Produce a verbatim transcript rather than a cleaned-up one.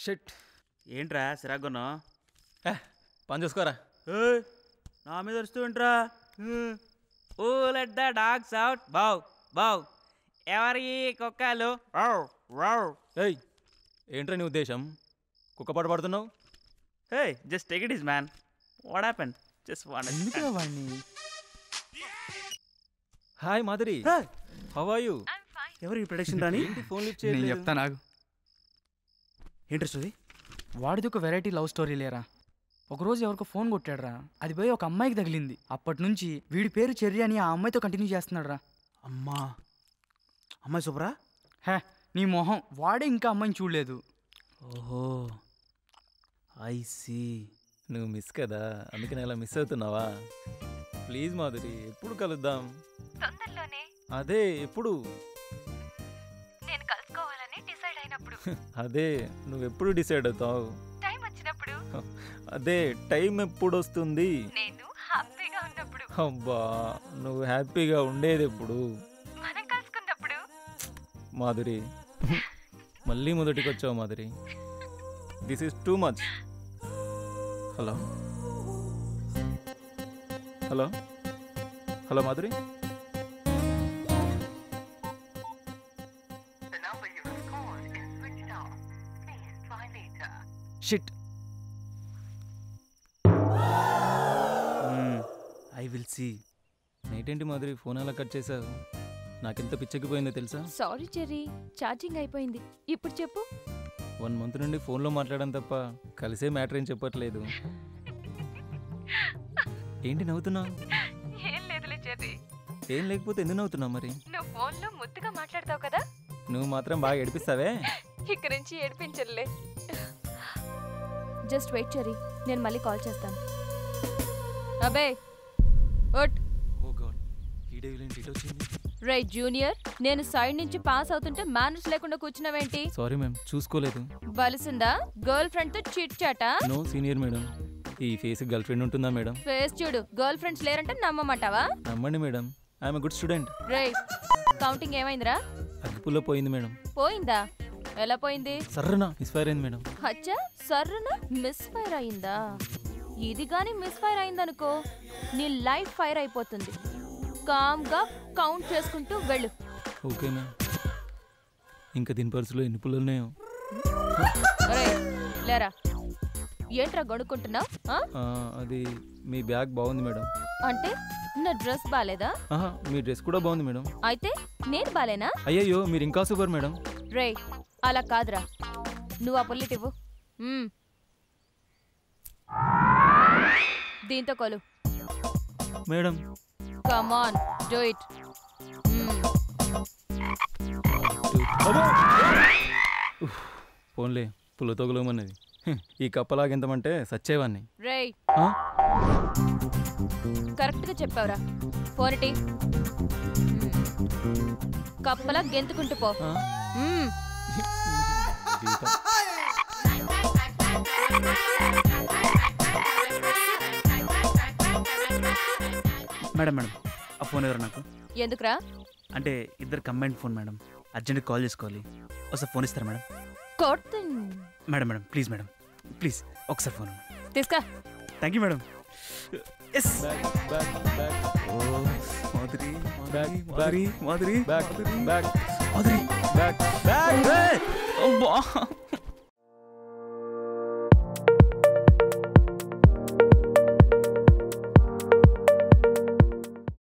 Shit. ఏంట్రా సిరాగున్నా? పని చూసుకోరా. నా మీద వస్తూ ఏంట్రా? Oh let the dogs out. బావ్ బావ్. ఎవరి కుక్కలు? Wow wow. ఏయ్, ఏంట్రా నీ ఉద్దేశం? కుక్క పాట పాడుతున్నావు? Hey, just take it is man. What happen? Just want. Hi Madhuri, how are you? ఎవరు ఈ ప్రొడక్షన్ రాని? ఫోన్ లిఫ్ట్ నేను చేయలేదు. చెప్తా నాకు. ఇంట్రెస్ట్ అది? వాడిది ఒక వెరైటీ లవ్ స్టోరీ లేరా. ఒకరోజు ఎవరికో ఫోన్ కొట్టాడురా, అది పోయి ఒక అమ్మాయికి తగిలింది. అప్పటి నుంచి వీడి పేరు చెర్రి అని ఆ అమ్మాయితో కంటిన్యూ చేస్తున్నాడు రా. అమ్మా, అమ్మాయి సూపరా? హే నీ మొహం, వాడే ఇంకా అమ్మాయిని చూడలేదు. ఓహో, ఐ సీ. నువ్వు మిస్ కదా, అందుకే నేను ఇలా మిస్ అవుతున్నావా? ప్లీజ్ మాధురి, ఎప్పుడు కలుద్దాం? తొందరలోనే. అదే ఎప్పుడు? నేను కలుసుకోవాలని డిసైడ్ అయినప్పుడు. అదే నువ్వు ఎప్పుడు డిసైడ్ అవుతావు? టైం వచ్చినప్పుడు. అదే టైం ఎప్పుడు వస్తుంది? నేను హ్యాపీగా ఉన్నప్పుడు. అబ్బా, నువ్వు హ్యాపీగా ఉండేది ఎప్పుడు? మనం కలుసుకున్నప్పుడు. మాధురి, మళ్ళీ మొదటికి వచ్చావు Madhuri. This is too much. Hello hello hello Madhuri. Shit. I will see. Night ఏంటి మాధురి ఫోన్ అలా కట్ చేసావు? నాకెంత పిచ్చెక్కిపోయిందో తెలుసా? సారీ చెర్రీ, ఛార్జింగ్ అయిపోయింది. ఇప్పుడు చెప్పు. వన్ మంత్ నుండి ఫోన్లో మాట్లాడడం తప్ప కలిసే మ్యాటర్ ఏం చెప్పట్లేదు. ఏంటి నవ్వుతున్నావు? ఏం లేదులే చెర్రీ. ఏం లేకపోతే ఎందుకు నవ్వుతున్నావు మరి? నువ్వు ఫోన్లో ముద్దుగా మాట్లాడతావు కదా. నువ్వు మాత్రం బాగా ఏడిపిస్తావే. ఇక్కడి నుంచి ఏడిపించలే. జస్ట్ వెయిట్ చెర్రీ, నేను మళ్ళీ కాల్ చేస్తాను. అబే ఓట్. ఓ గాడ్, ఈ డే ఏంటి వచ్చింది? రే జూనియర్, నేను సైడ్ నుంచి పాస్ అవుతుంటే మేనర్స్ లేకుండా కూర్చున్నావేంటి? సారీ మ్యామ్, చూసుకోలేదు. బలిసిందా? గర్ల్ ఫ్రెండ్ తో చిట్ చాటా? No senior madam. ఈ ఫేస్ గర్ల్ ఫ్రెండ్ ఉంటుందా మేడం? ఫేస్ చూడు, గర్ల్ ఫ్రెండ్స్ లేరంటే నమ్మమంటావా? నమ్మండి మేడం, ఐఎమ్ గుడ్ స్టూడెంట్. రే కౌంటింగ్ ఏమైందిరా? అగ్గిపుల్లో పోయింది మేడం. పోయిందా? ఎలా పోయింది? సర్రనా మిస్ఫైర్ అయింది మేడం. అచ్చా, సర్రున మిస్ ఫైర్ అయిందా? ఇది గాని మిస్ ఫైర్ అయిందనుకో, నీ లైఫ్ ఫైర్ అయిపోతుంది. కామ్ గా కౌంట్ చేసుకుంటూ వెళ్ళు. Okay ma'am. ఇంకా దీని పర్సులో ఎన్ని పుల్లలు ఉన్నాయో? లేరా, ఏంట్రా గొడుక్కుంటున్నావు? అది మీ బ్యాగ్ బాగుంది మేడం. అంటే నా డ్రెస్ బాలేదా? ఆహా, మీ డ్రెస్ కూడా బాగుంది మేడం. అయితే నేను బాలేనా? అయ్యయ్యో, మీరు ఇంకా సూపర్ మేడం. రే అలా కాదురా, నువ్వు ఆ పుల్లిట్ ఇవ్వు. దీంతో కొలు madam. Come on, do it. ఫోన్లే, పుల్లతో గొలవమన్నది. ఈ కప్పలాగెంతమంటే సచ్చేవాన్ని. రే కరెక్ట్ గా చెప్పావురా. ఫోన్ ఇటీ. కప్పలా గెంతుకుంటూ పో. మేడం మేడం, ఆ ఫోన్ ఎవరు నాకు? ఎందుకురా? అంటే ఇద్దరు combined phone madam, urgent call చేసుకోవాలి. ఒకసారి ఫోన్ ఇస్తారా మేడం? కొడుతు madam madam please madam, please ఒకసారి ఫోన్ తీసుకో. Thank you madam. Yes Madhuri, Madhuri Madhuri back back Madhuri back back. అబ్బా